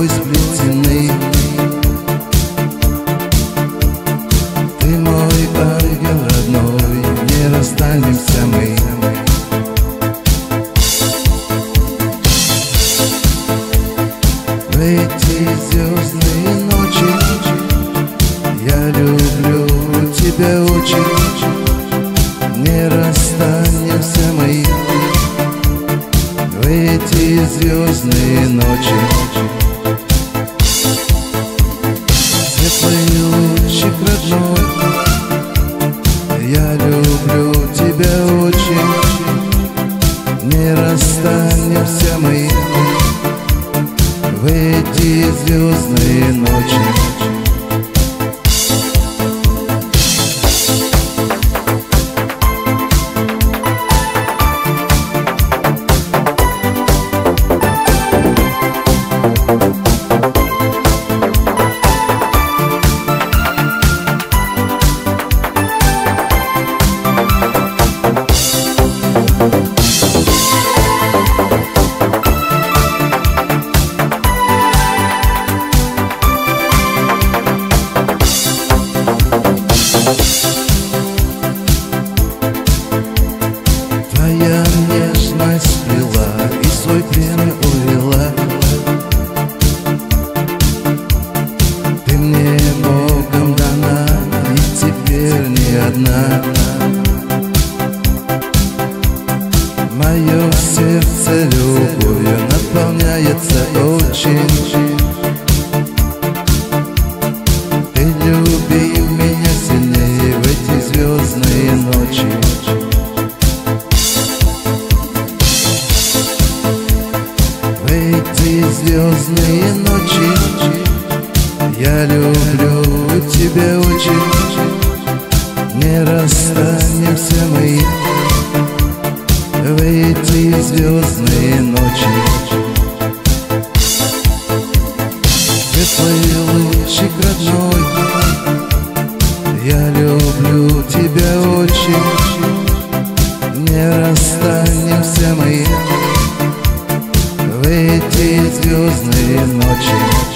тобой сплетены. Ты мой ангел родной, не расстанемся мы. В эти звездные ночи я люблю тебя очень. Не расстанемся мы. В эти звездные ночи. Светлый лучик родной, я люблю тебя очень. Не расстанемся мы. В эти звездные ночи. Твоя нежность сплела и свой плен увела. Ты мне Богом дана, и теперь не одна. Мое сердце любовью наполняется очень. Ты люби меня сильнее в эти звездные ночи. В эти звездные ночи я люблю тебя очень. Не расстанемся мы. В эти звездные ночи. Светлый лучик родной, я люблю тебя очень. Не расстанемся мы. В эти звездные ночи.